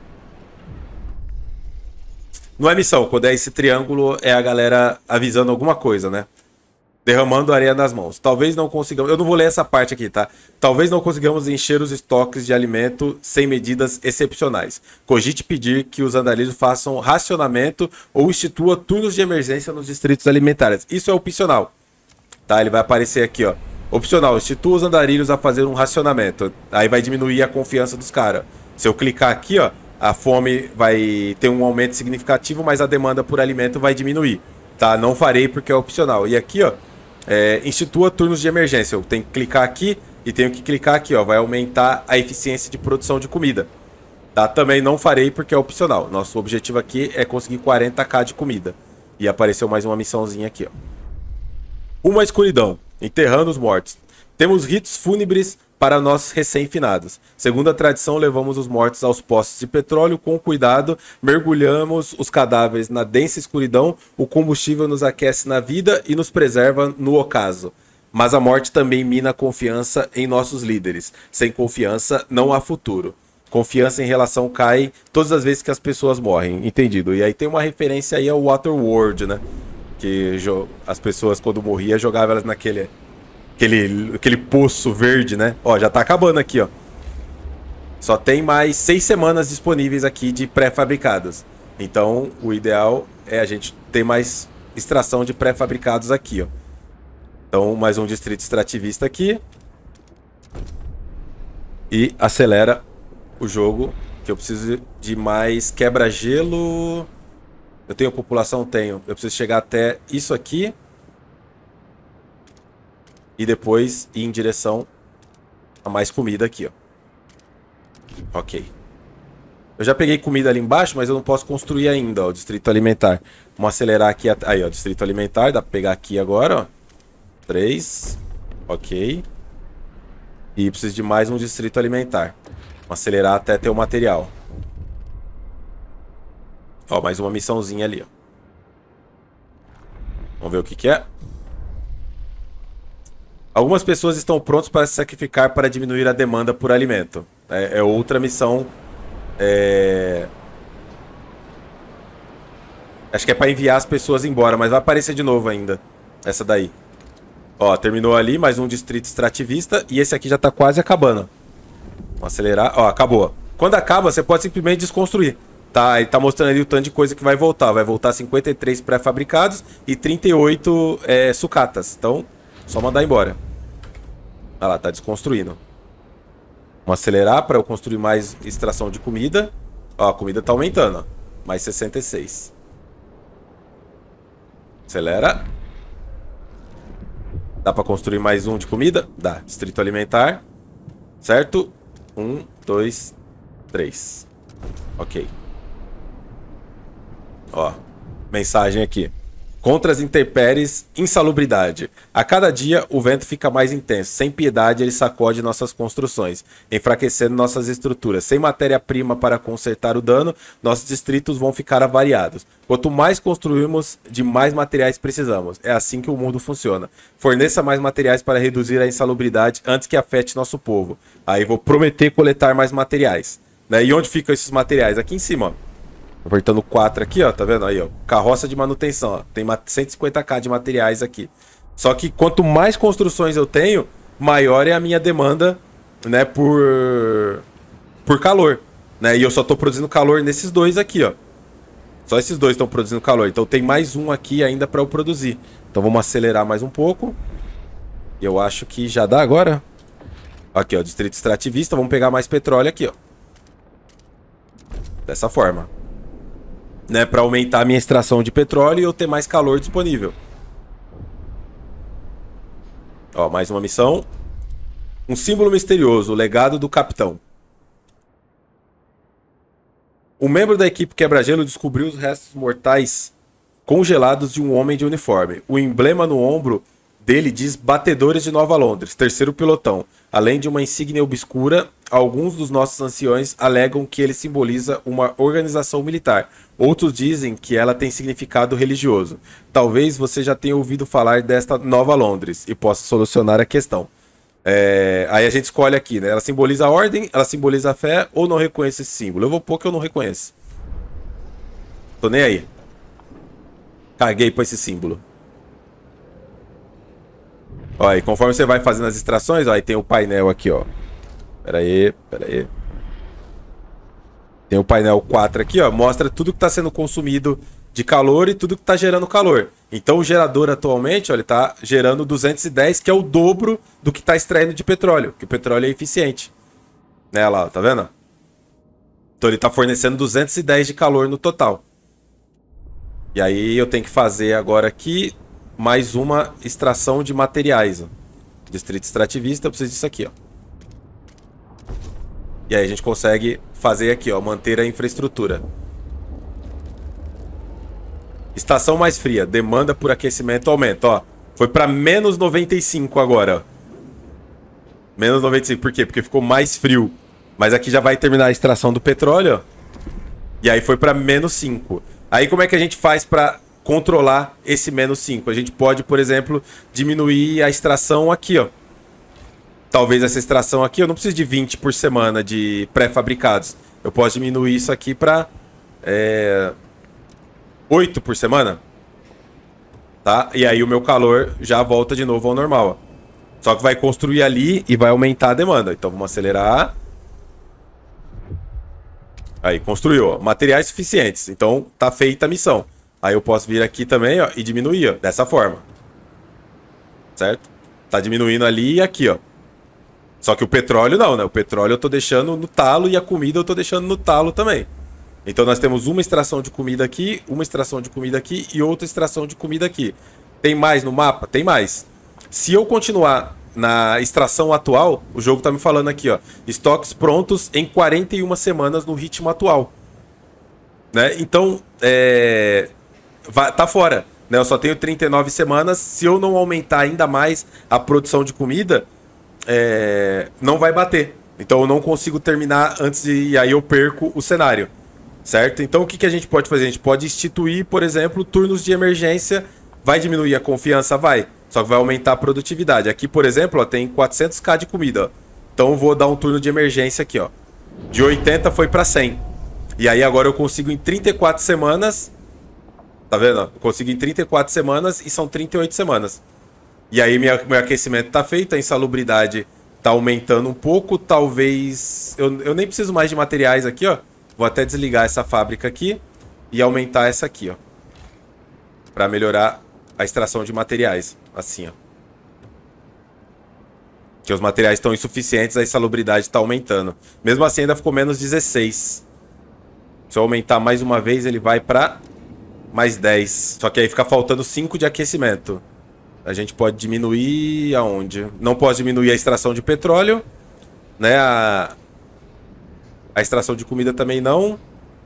Não é missão, quando é esse triângulo é a galera avisando alguma coisa, né? Derramando areia nas mãos. Talvez não consigamos... Eu não vou ler essa parte aqui, tá? Talvez não consigamos encher os estoques de alimento sem medidas excepcionais. Cogite pedir que os andarilhos façam racionamento ou institua turnos de emergência nos distritos alimentares. Isso é opcional, tá? Ele vai aparecer aqui, ó. Opcional, institua os andarilhos a fazer um racionamento. Aí vai diminuir a confiança dos caras. Se eu clicar aqui, ó, a fome vai ter um aumento significativo, mas a demanda por alimento vai diminuir, tá? Não farei porque é opcional. E aqui, ó, é, institua turnos de emergência. Eu tenho que clicar aqui e tenho que clicar aqui, ó. Vai aumentar a eficiência de produção de comida, tá? Também não farei porque é opcional. Nosso objetivo aqui é conseguir quarenta mil de comida. E apareceu mais uma missãozinha aqui, ó. Uma escuridão, enterrando os mortos. Temos ritos fúnebres para nós recém-finados. Segundo a tradição, levamos os mortos aos poços de petróleo com cuidado, mergulhamos os cadáveres na densa escuridão, o combustível nos aquece na vida e nos preserva no ocaso. Mas a morte também mina a confiança em nossos líderes. Sem confiança, não há futuro. Confiança em relação cai todas as vezes que as pessoas morrem. Entendido? E aí tem uma referência aí ao Waterworld, né? Que as pessoas, quando morriam, jogavam elas naquele... Aquele, aquele poço verde, né? Ó, já tá acabando aqui, ó. Só tem mais seis semanas disponíveis aqui de pré-fabricados. Então, o ideal é a gente ter mais extração de pré-fabricados aqui, ó. Então, mais um distrito extrativista aqui. E acelera o jogo, que eu preciso de mais quebra-gelo. Eu tenho população? Tenho. Eu preciso chegar até isso aqui. E depois ir em direção a mais comida aqui, ó. Ok. Eu já peguei comida ali embaixo, mas eu não posso construir ainda, ó, o distrito alimentar. Vamos acelerar aqui. Aí, ó, distrito alimentar. Dá pra pegar aqui agora, ó. Três. Ok. E preciso de mais um distrito alimentar. Vamos acelerar até ter o material. Ó, mais uma missãozinha ali, ó. Vamos ver o que que é. Algumas pessoas estão prontas para se sacrificar para diminuir a demanda por alimento. É, é outra missão. É... Acho que é para enviar as pessoas embora, mas vai aparecer de novo ainda. Essa daí. Ó, terminou ali, mais um distrito extrativista. E esse aqui já tá quase acabando. Vamos acelerar. Ó, acabou. Quando acaba, você pode simplesmente desconstruir. Tá, ele tá mostrando ali o tanto de coisa que vai voltar. Vai voltar cinquenta e três pré-fabricados e trinta e oito é, sucatas. Então, só mandar embora. Olha lá, tá desconstruindo. Vamos acelerar para eu construir mais extração de comida. Ó, a comida tá aumentando, ó. Mais sessenta e seis. Acelera. Dá pra construir mais um de comida? Dá. Distrito alimentar. Certo? Um, dois, três. Ok. Ó. Mensagem aqui. Contra as intempéries, insalubridade. A cada dia, o vento fica mais intenso. Sem piedade, ele sacode nossas construções, enfraquecendo nossas estruturas. Sem matéria-prima para consertar o dano, nossos distritos vão ficar avariados. Quanto mais construímos, de mais materiais precisamos. É assim que o mundo funciona. Forneça mais materiais para reduzir a insalubridade antes que afete nosso povo. Aí vou prometer coletar mais materiais. Né? E onde ficam esses materiais? Aqui em cima, ó. Apertando quatro aqui, ó, tá vendo? Aí, ó, carroça de manutenção, ó. Tem cento e cinquenta k de materiais aqui. Só que quanto mais construções eu tenho, maior é a minha demanda, né, por por calor, né? E eu só tô produzindo calor nesses dois aqui, ó. Só esses dois estão produzindo calor. Então tem mais um aqui ainda para eu produzir. Então vamos acelerar mais um pouco. Eu acho que já dá agora. Aqui, ó, distrito extrativista, vamos pegar mais petróleo aqui, ó. Dessa forma. Né, para aumentar a minha extração de petróleo e eu ter mais calor disponível. Ó, mais uma missão. Um símbolo misterioso, o legado do capitão. Um membro da equipe quebra-gelo descobriu os restos mortais congelados de um homem de uniforme. O emblema no ombro dele diz Batedores de Nova Londres, terceiro pilotão. Além de uma insígnia obscura, alguns dos nossos anciões alegam que ele simboliza uma organização militar. Outros dizem que ela tem significado religioso. Talvez você já tenha ouvido falar desta Nova Londres e possa solucionar a questão. É... Aí a gente escolhe aqui, né? Ela simboliza a ordem, ela simboliza a fé ou não reconheço esse símbolo. Eu vou pôr que eu não reconheço. Tô nem aí. Caguei pra esse símbolo. Ó, e conforme você vai fazendo as extrações, ó, aí tem o painel aqui, ó. Pera aí, pera aí. Tem o painel quatro aqui, ó. Mostra tudo que está sendo consumido de calor e tudo que está gerando calor. Então o gerador atualmente, ó, ele está gerando duzentos e dez, que é o dobro do que está extraindo de petróleo. Que o petróleo é eficiente. Né, lá, tá vendo? Então ele está fornecendo duzentos e dez de calor no total. E aí eu tenho que fazer agora aqui mais uma extração de materiais, ó. Distrito extrativista, eu preciso disso aqui, ó. E aí a gente consegue fazer aqui, ó, manter a infraestrutura. Estação mais fria, demanda por aquecimento aumenta, ó. Foi para menos noventa e cinco agora, ó. Menos noventa e cinco, por quê? Porque ficou mais frio. Mas aqui já vai terminar a extração do petróleo, ó. E aí foi para menos cinco. Aí como é que a gente faz para controlar esse menos cinco? A gente pode, por exemplo, diminuir a extração aqui, ó. Talvez essa extração aqui, eu não preciso de vinte por semana de pré-fabricados. Eu posso diminuir isso aqui para é, oito por semana. Tá? E aí o meu calor já volta de novo ao normal. Ó. Só que vai construir ali e vai aumentar a demanda. Então vamos acelerar. Aí, construiu. Ó. Materiais suficientes. Então tá feita a missão. Aí eu posso vir aqui também, ó, e diminuir, ó, dessa forma. Certo? Tá diminuindo ali e aqui, ó. Só que o petróleo não, né? O petróleo eu tô deixando no talo e a comida eu tô deixando no talo também. Então nós temos uma extração de comida aqui, uma extração de comida aqui e outra extração de comida aqui. Tem mais no mapa? Tem mais. Se eu continuar na extração atual, o jogo tá me falando aqui, ó. Estoques prontos em quarenta e uma semanas no ritmo atual. Né? Então, é... tá fora. Né? Eu só tenho trinta e nove semanas. Se eu não aumentar ainda mais a produção de comida... É, não vai bater. Então eu não consigo terminar antes de... E aí eu perco o cenário. Certo? Então o que, que a gente pode fazer? A gente pode instituir, por exemplo, turnos de emergência. Vai diminuir a confiança? Vai. Só que vai aumentar a produtividade. Aqui, por exemplo, ó, tem quatrocentos k de comida. Ó. Então eu vou dar um turno de emergência aqui. Ó. De oitenta foi para cem. E aí agora eu consigo em trinta e quatro semanas... Tá vendo? Eu consigo em trinta e quatro semanas e são trinta e oito semanas. E aí minha, meu aquecimento tá feito, a insalubridade tá aumentando um pouco, talvez... Eu, eu nem preciso mais de materiais aqui, ó. Vou até desligar essa fábrica aqui e aumentar essa aqui, ó. Pra melhorar a extração de materiais, assim, ó. Porque os materiais estão insuficientes, a insalubridade tá aumentando. Mesmo assim ainda ficou menos dezesseis. Se eu aumentar mais uma vez, ele vai pra mais dez. Só que aí fica faltando cinco de aquecimento. A gente pode diminuir aonde? Não pode diminuir a extração de petróleo, né? A, a extração de comida também não.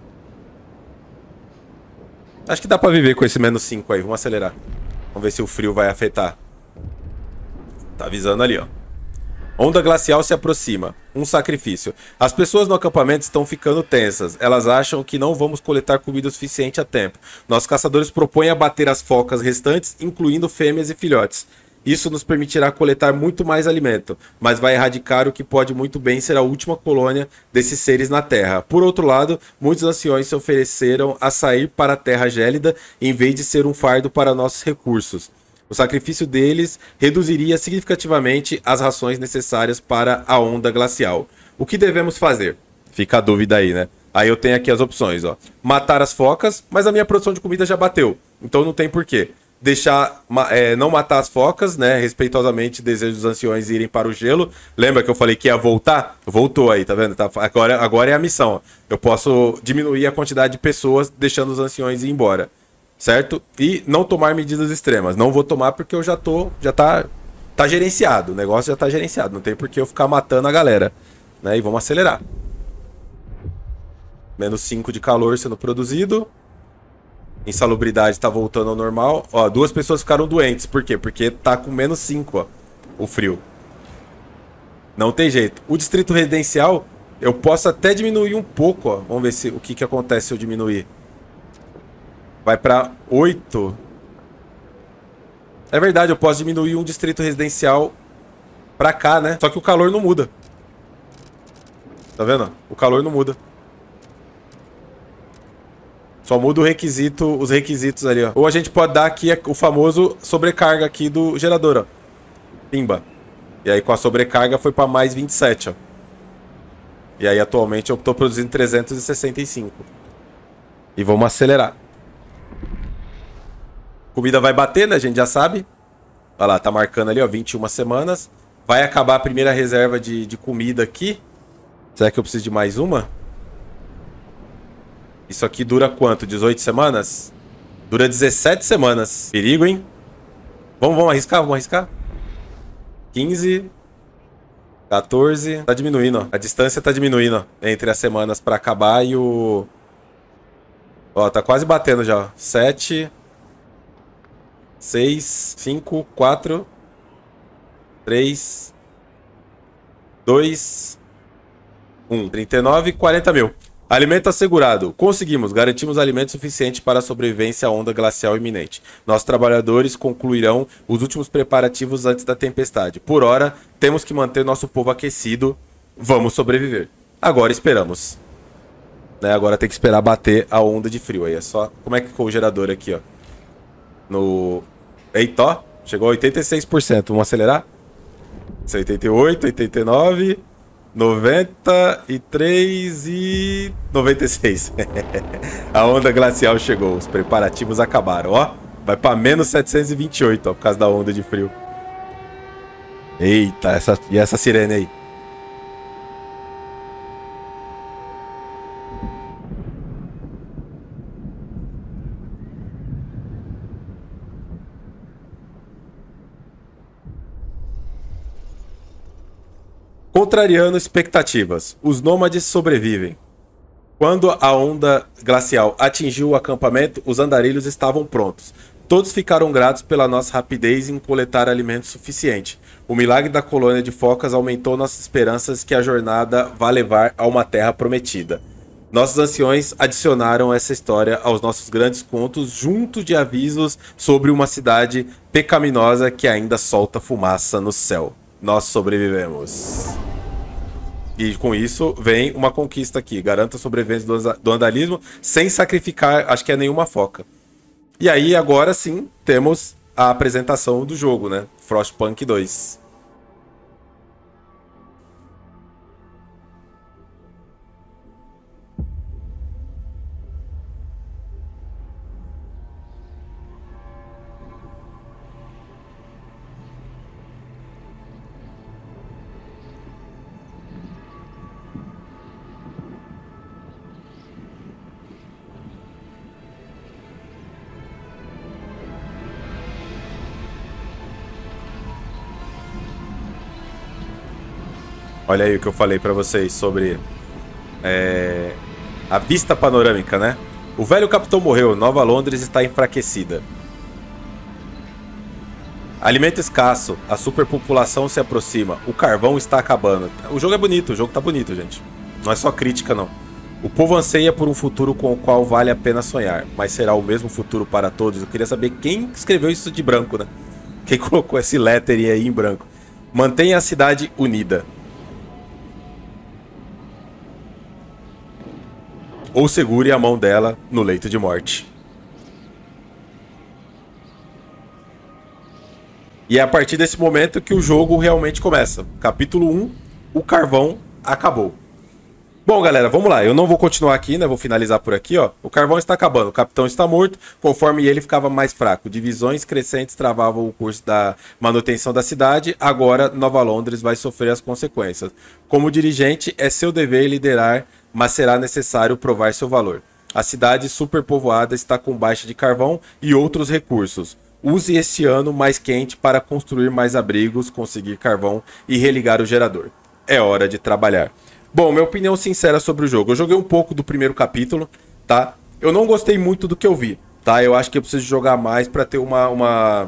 Acho que dá pra viver com esse menos cinco aí. Vamos acelerar. Vamos ver se o frio vai afetar. Tá avisando ali, ó. Onda glacial se aproxima. Um sacrifício. As pessoas no acampamento estão ficando tensas. Elas acham que não vamos coletar comida o suficiente a tempo. Nossos caçadores propõem abater as focas restantes, incluindo fêmeas e filhotes. Isso nos permitirá coletar muito mais alimento, mas vai erradicar o que pode muito bem ser a última colônia desses seres na Terra. Por outro lado, muitos anciões se ofereceram a sair para a Terra gélida em vez de ser um fardo para nossos recursos. O sacrifício deles reduziria significativamente as rações necessárias para a onda glacial. O que devemos fazer? Fica a dúvida aí, né? Aí eu tenho aqui as opções, ó. Matar as focas, mas a minha produção de comida já bateu, então não tem porquê. Deixar, é, não matar as focas, né? Respeitosamente, desejo dos anciões irem para o gelo. Lembra que eu falei que ia voltar? Voltou aí, tá vendo? Tá, agora, agora é a missão. Eu posso diminuir a quantidade de pessoas, deixando os anciões ir embora. Certo? E não tomar medidas extremas. Não vou tomar porque eu já tô, já tá, tá gerenciado. O negócio já tá gerenciado. Não tem por que eu ficar matando a galera. Né? E vamos acelerar. Menos cinco de calor sendo produzido. Insalubridade tá voltando ao normal. Ó, duas pessoas ficaram doentes. Por quê? Porque tá com menos cinco, ó, o frio. Não tem jeito. O distrito residencial, eu posso até diminuir um pouco, ó. Vamos ver se, o que, que acontece se eu diminuir. Vai pra oito. É verdade, eu posso diminuir um distrito residencial pra cá, né? Só que o calor não muda. Tá vendo? O calor não muda. Só muda o requisito, os requisitos ali, ó. Ou a gente pode dar aqui o famoso sobrecarga aqui do gerador, ó. Pimba. E aí com a sobrecarga foi pra mais vinte e sete, ó. E aí atualmente eu tô produzindo trezentos e sessenta e cinco. E vamos acelerar. Comida vai bater, né? A gente já sabe. Olha lá, tá marcando ali, ó, vinte e uma semanas. Vai acabar a primeira reserva de, de comida aqui. Será que eu preciso de mais uma? Isso aqui dura quanto? dezoito semanas? Dura dezessete semanas. Perigo, hein? Vamos, vamos arriscar? Vamos arriscar? quinze. quatorze. Tá diminuindo, ó. A distância tá diminuindo, ó, entre as semanas pra acabar e o... Ó, tá quase batendo já, ó. sete. seis. cinco. quatro. três. dois. um. trinta e nove. quarenta mil. Alimento assegurado. Conseguimos. Garantimos alimento suficiente para a sobrevivência à onda glacial iminente. Nossos trabalhadores concluirão os últimos preparativos antes da tempestade. Por hora, temos que manter nosso povo aquecido. Vamos sobreviver. Agora esperamos. Né? Agora tem que esperar bater a onda de frio. Aí é só... Como é que ficou o gerador aqui, ó? No... Eita, ó. Chegou a oitenta e seis por cento. Vamos acelerar? oitenta e oito, oitenta e nove... noventa e três e noventa e seis. A onda glacial chegou. Os preparativos acabaram, ó. Vai para menos setecentos e vinte e oito, ó, por causa da onda de frio. Eita, essa, e essa sirene aí? Contrariando expectativas, os nômades sobrevivem. Quando a onda glacial atingiu o acampamento, os andarilhos estavam prontos. Todos ficaram gratos pela nossa rapidez em coletar alimento suficiente. O milagre da colônia de focas aumentou nossas esperanças que a jornada vá levar a uma terra prometida. Nossos anciões adicionaram essa história aos nossos grandes contos, junto de avisos sobre uma cidade pecaminosa que ainda solta fumaça no céu. Nós sobrevivemos. E com isso vem uma conquista aqui. Garanta a sobrevivência do andalismo sem sacrificar, acho que é nenhuma foca. E aí agora sim temos a apresentação do jogo, né? Frostpunk dois. Olha aí o que eu falei pra vocês sobre é, a vista panorâmica, né? O velho capitão morreu, Nova Londres está enfraquecida. Alimento escasso, a superpopulação se aproxima, o carvão está acabando. O jogo é bonito, o jogo tá bonito, gente. Não é só crítica, não. O povo anseia por um futuro com o qual vale a pena sonhar, mas será o mesmo futuro para todos? Eu queria saber quem escreveu isso de branco, né? Quem colocou esse lettering aí em branco. Mantenha a cidade unida. Ou segure a mão dela no leito de morte. E é a partir desse momento que o jogo realmente começa. Capítulo um, o carvão acabou. Bom, galera, vamos lá. Eu não vou continuar aqui, né? Vou finalizar por aqui, ó. O carvão está acabando, o capitão está morto. Conforme ele ficava mais fraco, divisões crescentes travavam o curso da manutenção da cidade. Agora, Nova Londres vai sofrer as consequências. Como dirigente, é seu dever liderar, mas será necessário provar seu valor. A cidade superpovoada está com baixa de carvão e outros recursos. Use esse ano mais quente para construir mais abrigos, conseguir carvão e religar o gerador. É hora de trabalhar. Bom, minha opinião sincera sobre o jogo. Eu joguei um pouco do primeiro capítulo, tá? Eu não gostei muito do que eu vi, tá? Eu acho que eu preciso jogar mais para ter uma, uma,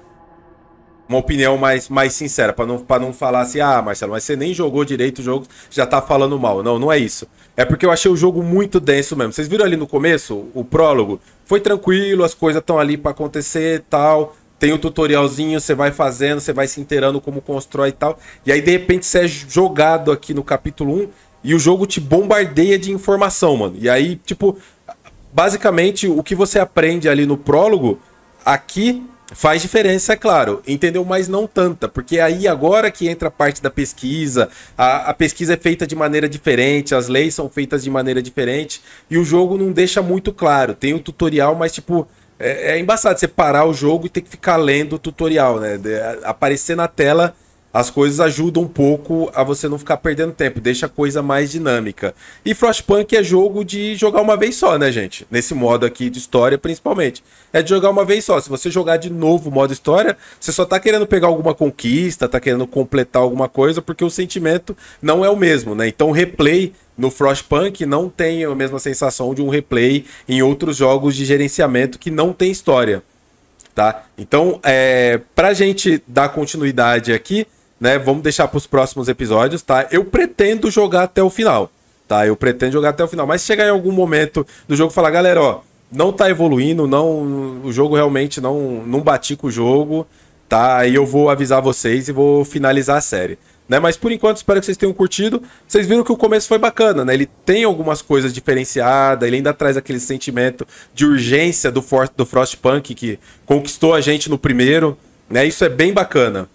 uma opinião mais, mais sincera. Para não, para não falar assim, ah, Marcelo, mas você nem jogou direito o jogo, já tá falando mal. Não, não é isso. É porque eu achei o jogo muito denso mesmo. Vocês viram ali no começo, o prólogo? Foi tranquilo, as coisas estão ali para acontecer e tal. Tem o tutorialzinho, você vai fazendo, você vai se inteirando como constrói e tal. E aí, de repente, você é jogado aqui no capítulo um e o jogo te bombardeia de informação, mano. E aí, tipo, basicamente, o que você aprende ali no prólogo, aqui faz diferença, é claro. Entendeu? Mas não tanta. Porque aí, agora que entra a parte da pesquisa, a, a pesquisa é feita de maneira diferente, as leis são feitas de maneira diferente. E o jogo não deixa muito claro. Tem o tutorial, mas, tipo... É, é embaçado você parar o jogo e ter que ficar lendo o tutorial, né? De, a, aparecer na tela, as coisas ajudam um pouco a você não ficar perdendo tempo, deixa a coisa mais dinâmica. E Frostpunk é jogo de jogar uma vez só, né, gente? Nesse modo aqui de história, principalmente. É de jogar uma vez só. Se você jogar de novo o modo história, você só tá querendo pegar alguma conquista, tá querendo completar alguma coisa, porque o sentimento não é o mesmo, né? Então o replay no Frostpunk não tem a mesma sensação de um replay em outros jogos de gerenciamento que não tem história, tá? Então, é, pra gente dar continuidade aqui, né, vamos deixar pros próximos episódios, tá? Eu pretendo jogar até o final, tá? Eu pretendo jogar até o final, mas se chegar em algum momento do jogo e falar, galera, ó, não tá evoluindo, não, o jogo realmente não, não bati com o jogo, tá? Aí eu vou avisar vocês e vou finalizar a série. Né? Mas por enquanto espero que vocês tenham curtido. Vocês viram que o começo foi bacana, né? Ele tem algumas coisas diferenciadas, ele ainda traz aquele sentimento de urgência do, For do Frostpunk que conquistou a gente no primeiro, né? Isso é bem bacana.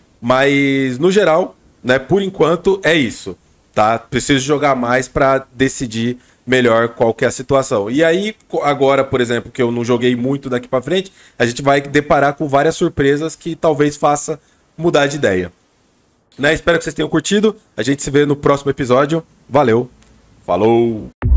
Mas no geral, né, por enquanto é isso, tá? Preciso jogar mais para decidir melhor qual que é a situação. E aí, agora, por exemplo, que eu não joguei muito daqui para frente, a gente vai deparar com várias surpresas que talvez faça mudar de ideia. Né? Espero que vocês tenham curtido. A gente se vê no próximo episódio. Valeu. Falou.